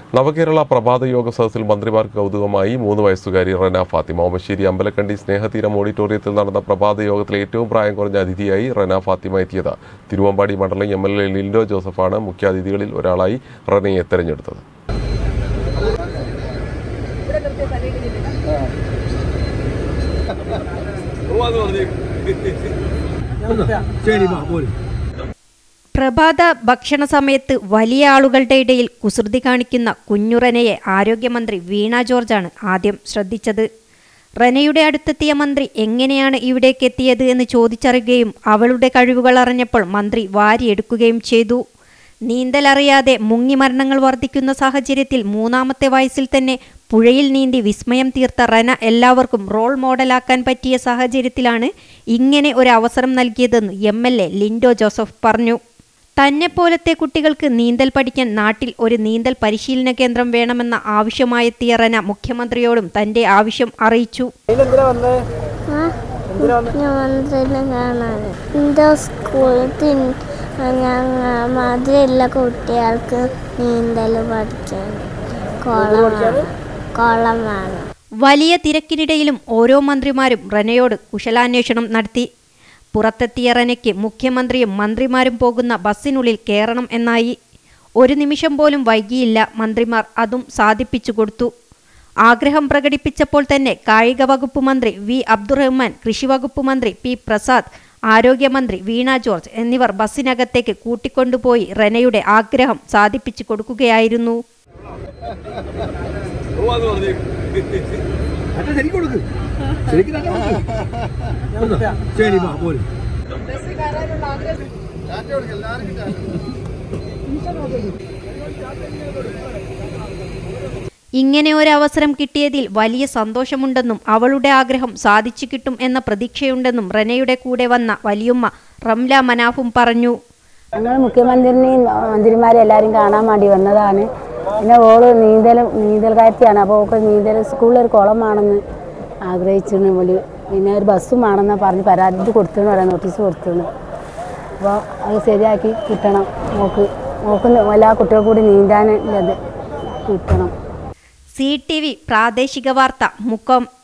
നവകേരള പ്രഭാത യോഗ സദസ്സിൽ മന്ത്രിമാർക്ക് കൗതുകമായി 3 വയസ്സുകാരി റന ഫാത്തിമ. ഓമശ്ശേരി അമ്പലക്കണ്ടി സ്നേഹതീരം ഓഡിറ്റോറിയത്തിൽ നടന്ന പ്രഭാത യോഗത്തിലെ ഏറ്റവും പ്രായം കുറഞ്ഞ അതിഥിയായി റന ഫാത്തിമ എത്തിയത്. തിരുവമ്പാടി മണ്ഡലം MLA ലിൻഡോ ജോസഫാണ് മുഖ്യാതിഥികളിൽ ഒരാളായി റനയെ തെരഞ്ഞെടുത്തത്. പ്രഭാത ഭക്ഷണ സമയത്ത് വലിയ ആളുകളുടെ ഇടയിൽ കുസൃതി കാണിക്കുന്ന കുഞ്ഞു റനയെ ആരോഗ്യമന്ത്രി വീണ ജോർജാണ് ആദ്യം ശ്രദ്ധിച്ചത്. റനയുടെ അടുത്തെത്തിയ മന്ത്രി എങ്ങനെയാണ് ഇവിടേക്ക് എത്തിയത് എന്ന് ചോദിച്ചറിയുകയും അവളുടെ കഴിവുകൾ അറിഞ്ഞപ്പോൾ മന്ത്രി വാരിയെടുക്കുകയും ചെയ്തു. നീന്തലറിയാതെ മുങ്ങി മരണങ്ങൾ വർദ്ധിക്കുന്ന സാഹചര്യത്തിൽ 3ാമത്തെ വയസ്സിൽ തന്നെ പുഴയിൽ നീന്തി വിസ്മയം തീർത്ത റന എല്ലാവർക്കും റോൾ മോഡലാക്കാൻ പറ്റിയ സാഹചര്യത്തിലാണ് ഇങ്ങനെ ഒരു അവസരം നൽകിയതെന്ന് MLA ലിൻഡോ ജോസഫ് പറഞ്ഞു. തന്നെപ്പോലത്തെ കുട്ടികൾക്ക് നീന്തൽ പഠിക്കാൻ നാട്ടിൽ ഒരു നീന്തൽ പരിശീലന കേന്ദ്രം വേണമെന്ന ആവശ്യമായെത്തിയ റന മുഖ്യമന്ത്രിയോടും തന്റെ ആവശ്യം അറിയിച്ചു. കുട്ടികൾക്ക് നീന്തൽ പഠിക്കാൻ വലിയ തിരക്കിനിടയിലും ഓരോ മന്ത്രിമാരും റനയോട് കുശലാന്വേഷണം നടത്തി. പുറത്തെത്തിയ റനയ്ക്ക് മുഖ്യമന്ത്രിയും മന്ത്രിമാരും പോകുന്ന ബസ്സിനുള്ളിൽ കയറണം എന്നായി. ഒരു നിമിഷം പോലും വൈകിയില്ല മന്ത്രിമാർ അതും സാധിപ്പിച്ചു കൊടുത്തു. ആഗ്രഹം പ്രകടിപ്പിച്ചപ്പോൾ തന്നെ കായിക വകുപ്പ് മന്ത്രി V അബ്ദുറഹ്മാൻ, കൃഷി വകുപ്പ് മന്ത്രി P പ്രസാദ്, ആരോഗ്യമന്ത്രി വീണ ജോർജ് എന്നിവർ ബസ്സിനകത്തേക്ക് കൂട്ടിക്കൊണ്ടുപോയി റനയുടെ ആഗ്രഹം സാധിപ്പിച്ചു കൊടുക്കുകയായിരുന്നു. ഇങ്ങനെ ഒരു അവസരം കിട്ടിയതിൽ വലിയ സന്തോഷമുണ്ടെന്നും അവളുടെ ആഗ്രഹം സാധിച്ചു കിട്ടും എന്ന പ്രതീക്ഷയുണ്ടെന്നും റനയുടെ കൂടെ വന്ന വലിയുമ്മ റംല മനാഫും പറഞ്ഞു. ഞങ്ങൾ മുഖ്യമന്ത്രിനെയും മന്ത്രിമാരെ എല്ലാവരും കാണാൻ വേണ്ടി വന്നതാണ്. പിന്നെ ഓള് നീന്തൽക്കാരത്തിയാണ്. അപ്പോൾ ഓൾക്ക് നീന്തൽ സ്കൂളിലൊരു കുളമാണെന്ന് ആഗ്രഹിച്ചിരുന്നു പോലെ. പിന്നെ ഒരു ബസ്സും ആണെന്ന് പറഞ്ഞ് പരാതി കൊടുത്തു, നോട്ടീസ് കൊടുത്തു. അപ്പോൾ അത് ശരിയാക്കി കിട്ടണം. നോക്ക് എല്ലാ കുട്ടികൾ കൂടി നീന്താനുള്ളത് കിട്ടണം. CTV പ്രാദേശിക വാർത്ത മുക്കം.